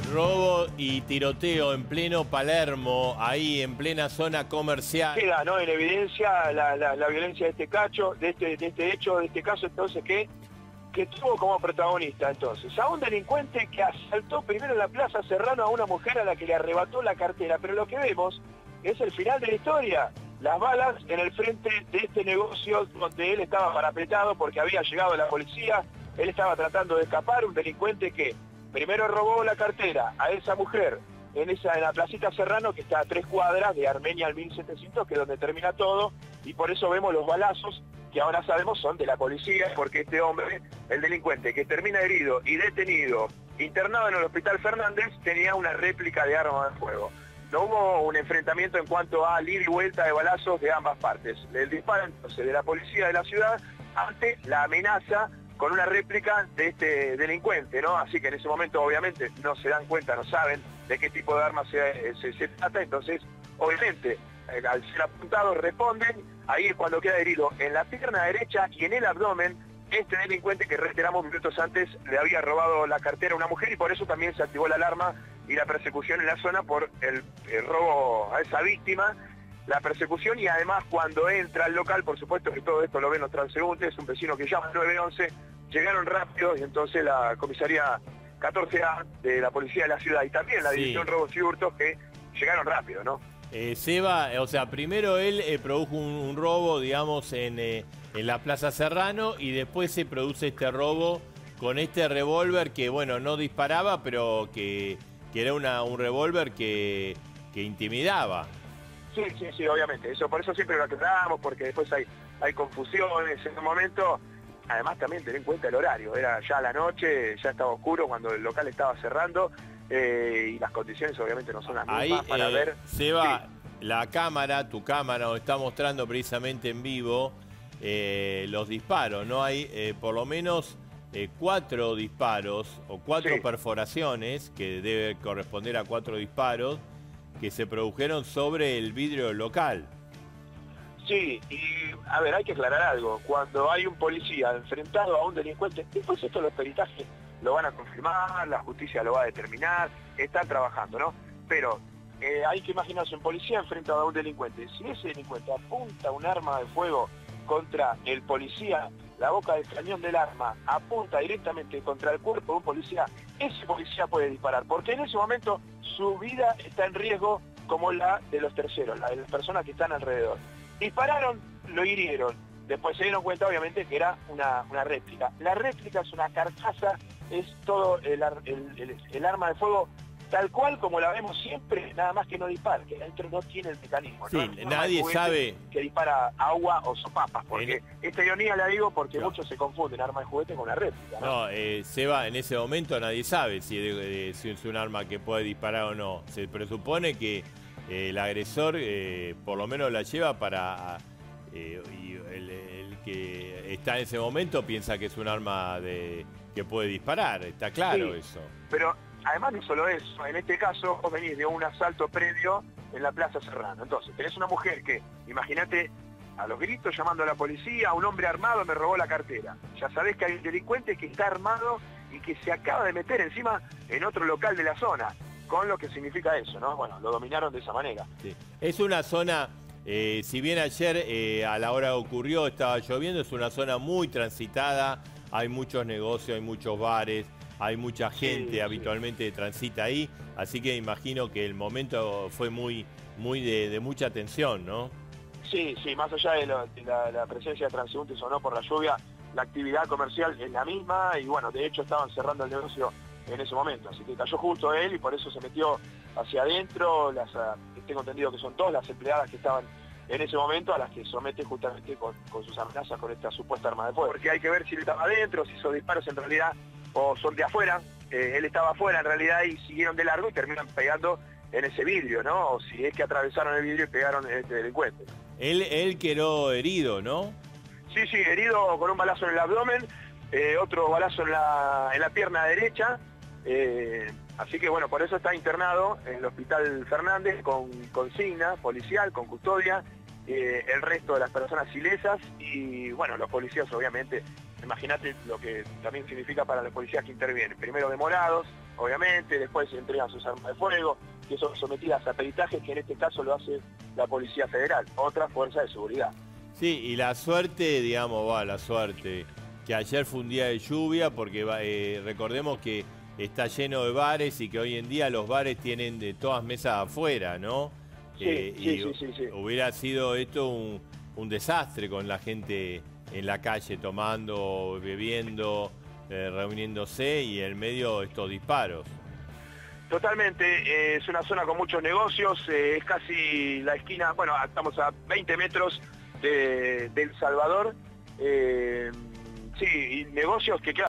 Robo y tiroteo en pleno Palermo, ahí en plena zona comercial. Queda, ¿no?, en evidencia la violencia de este caso, entonces, que tuvo como protagonista, entonces, a un delincuente que asaltó primero en la Plaza Serrano a una mujer a la que le arrebató la cartera. Pero lo que vemos es el final de la historia. Las balas en el frente de este negocio donde él estaba parapetado porque había llegado la policía. Él estaba tratando de escapar, un delincuente que primero robó la cartera a esa mujer en la placita Serrano, que está a 3 cuadras de Armenia al 1700, que es donde termina todo, y por eso vemos los balazos que ahora sabemos son de la policía, porque este hombre, el delincuente que termina herido y detenido, internado en el Hospital Fernández, tenía una réplica de arma de fuego. No hubo un enfrentamiento en cuanto a ida y vuelta de balazos de ambas partes. El disparo entonces de la policía de la ciudad ante la amenaza con una réplica de este delincuente, ¿no? Así que en ese momento obviamente no se dan cuenta, no saben de qué tipo de arma se trata, entonces obviamente al ser apuntados responden. Ahí es cuando queda herido en la pierna derecha y en el abdomen este delincuente que, reiteramos, minutos antes le había robado la cartera a una mujer, y por eso también se activó la alarma y la persecución en la zona por el robo a esa víctima. La persecución, y además cuando entra al local, por supuesto que todo esto lo ven los transeúntes, un vecino que llama al 911, llegaron rápido, y entonces la comisaría 14A de la policía de la ciudad y también la división robos y hurtos, que llegaron rápido, ¿no? Seba, o sea, primero él produjo un robo, digamos, en la Plaza Serrano, y después se produce este robo con este revólver que, bueno, no disparaba, pero que era un revólver que intimidaba. Sí, obviamente. Por eso siempre lo aclaramos, porque después hay confusiones en un momento. Además también tener en cuenta el horario. Era ya la noche, ya estaba oscuro cuando el local estaba cerrando. Y las condiciones obviamente no son las mismas para ver. Seba, la cámara, tu cámara, nos está mostrando precisamente en vivo los disparos, ¿no? Hay por lo menos 4 disparos o 4 perforaciones, que debe corresponder a 4 disparos, que se produjeron sobre el vidrio del local. Sí, y a ver, hay que aclarar algo. Cuando hay un policía enfrentado a un delincuente, después esto los peritajes lo van a confirmar, la justicia lo va a determinar, están trabajando, ¿no? Pero hay que imaginarse un policía enfrentado a un delincuente. Si ese delincuente apunta un arma de fuego contra el policía, la boca del cañón del arma apunta directamente contra el cuerpo de un policía, ese policía puede disparar, porque en ese momento su vida está en riesgo, como la de los terceros, la de las personas que están alrededor. Dispararon, lo hirieron. Después se dieron cuenta, obviamente, que era una réplica. La réplica es una carcasa, es todo el arma de fuego tal cual como la vemos siempre, nada más que no dispara, que adentro no tiene el mecanismo. Sí, ¿no? nadie sabe que dispara agua o sopapas, porque esta ironía la digo porque muchos se confunden arma de juguete con una réplica, ¿no? Seba, en ese momento nadie sabe si es un arma que puede disparar o no. Se presupone que el agresor por lo menos la lleva para... y el que está en ese momento piensa que es un arma que puede disparar, está claro eso. Pero además no solo eso, en este caso vos venís de un asalto previo en la Plaza Serrano. Entonces tenés una mujer que, imagínate, a los gritos llamando a la policía, un hombre armado me robó la cartera. Ya sabés que hay un delincuente que está armado y que se acaba de meter encima en otro local de la zona, con lo que significa eso, ¿no? Bueno, lo dominaron de esa manera. Sí. Es una zona, si bien ayer a la hora que ocurrió estaba lloviendo, es una zona muy transitada, hay muchos negocios, hay muchos bares, hay mucha gente habitualmente transita ahí, así que imagino que el momento fue muy de mucha tensión, ¿no? Sí, más allá de la presencia de transeúntes o no por la lluvia, la actividad comercial es la misma, y bueno, de hecho estaban cerrando el negocio en ese momento, así que cayó justo él y por eso se metió hacia adentro. Tengo entendido que son 2 las empleadas que estaban en ese momento, a las que somete justamente con sus amenazas con esta supuesta arma de fuego. Porque hay que ver si él estaba adentro, si esos disparos en realidad o son de afuera. Él estaba afuera en realidad y siguieron de largo y terminan pegando en ese vidrio, ¿no? O si es que atravesaron el vidrio y pegaron en este delincuente. Él quedó herido, ¿no? Sí, herido con un balazo en el abdomen, otro balazo en la pierna derecha. Así que bueno, por eso está internado en el Hospital Fernández con consigna policial, con custodia, el resto de las personas ilesas, y bueno, los policías obviamente, imagínate lo que también significa para los policías que intervienen, primero demorados, obviamente, después entregan sus armas de fuego, que son sometidas a peritajes, que en este caso lo hace la Policía Federal, otra fuerza de seguridad. Sí, y la suerte, digamos, la suerte, que ayer fue un día de lluvia, porque recordemos que está lleno de bares y que hoy en día los bares tienen de todas mesas afuera, ¿no? Sí. Hubiera sido esto un desastre con la gente en la calle tomando, bebiendo, reuniéndose y en medio estos disparos. Totalmente, es una zona con muchos negocios, es casi la esquina, bueno, estamos a 20 metros de El Salvador, sí, y negocios que, claro,